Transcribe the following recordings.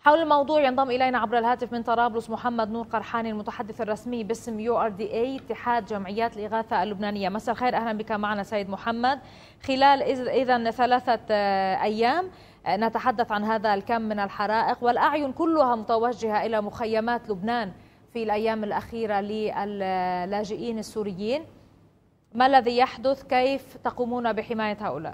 حول الموضوع ينضم إلينا عبر الهاتف من طرابلس محمد نور قرحاني المتحدث الرسمي باسم URDA اتحاد جمعيات الإغاثة اللبنانية. مساء الخير، أهلا بك معنا سيد محمد. خلال إذن 3 أيام نتحدث عن هذا الكم من الحرائق، والأعين كلها متوجهة إلى مخيمات لبنان في الأيام الأخيرة للاجئين السوريين. ما الذي يحدث؟ كيف تقومون بحماية هؤلاء؟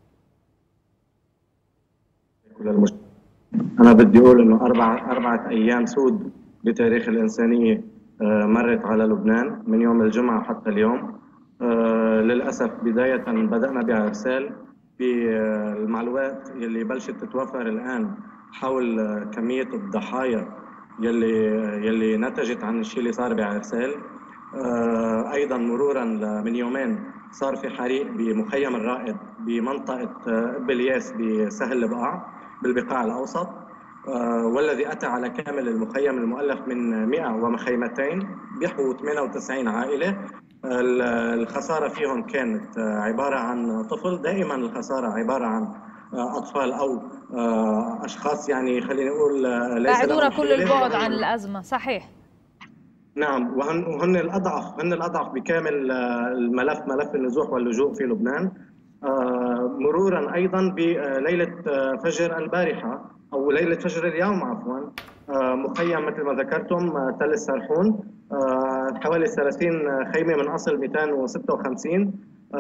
أنا بدي أقول إنه أربعة أيام سود بتاريخ الإنسانية مرت على لبنان من يوم الجمعة حتى اليوم. للأسف بداية بدأنا بإرسال بالمعلومات يلي بلشت تتوفر الآن حول كمية الضحايا يلي نتجت عن الشيء اللي صار بعرسال. أيضا مرورا من يومين صار في حريق بمخيم الرائد بمنطقة بلياس بسهل البقاع بالبقاع الأوسط، والذي أتى على كامل المخيم المؤلف من 100 ومخيمتين بيحووا 98 عائلة. الخسارة فيهم كانت عبارة عن طفل، دائما الخسارة عبارة عن أطفال أو أشخاص يعني خلينا نقول ليس بعدونا كل البعد عن الأزمة. صحيح. نعم، وهن الأضعف بكامل ملف النزوح واللجوء في لبنان. مرورا أيضا بليلة فجر البارحة أو ليلة فجر اليوم عفوا، مخيم مثل ما ذكرتم تل السرحون، حوالي 30 خيمة من أصل 256.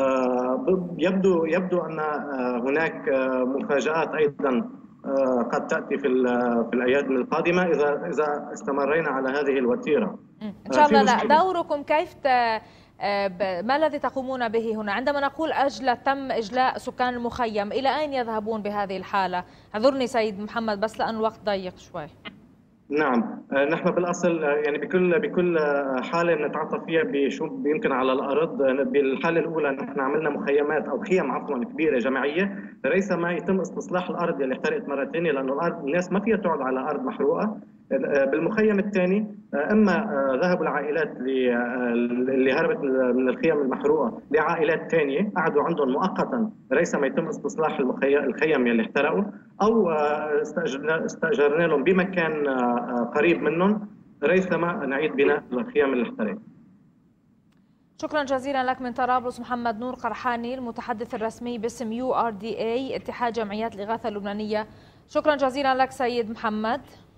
يبدو أن هناك مفاجآت أيضا قد تأتي في الأيام القادمة إذا استمرينا على هذه الوتيرة. إن شاء الله. لا، دوركم كيف ما الذي تقومون به هنا؟ عندما نقول تم إجلاء سكان المخيم، إلى أين يذهبون بهذه الحالة؟ اعذرني سيد محمد بس لأن الوقت ضيق شوي. نعم، نحن بالأصل يعني بكل حالة نتعاطى فيها بشو يمكن على الأرض. بالحالة الأولى نحن عملنا مخيمات أو خيم عفوا كبيرة جماعية، ليس ما يتم استصلاح الأرض اللي احترقت مرة ثانية، لأنه الأرض الناس ما فيها تقعد على أرض محروقة. بالمخيم الثاني اما ذهبوا العائلات اللي هربت من الخيم المحروقه لعائلات ثانيه قعدوا عندهم مؤقتا ليس ما يتم استصلاح الخيم اللي احترقوا، او استاجرنا لهم بمكان قريب منهم ريثما نعيد بناء الخيم اللي احترقت. شكرا جزيلا لك من طرابلس محمد نور قرحاني المتحدث الرسمي باسم URDA اتحاد جمعيات الإغاثة اللبنانية. شكرا جزيلا لك سيد محمد.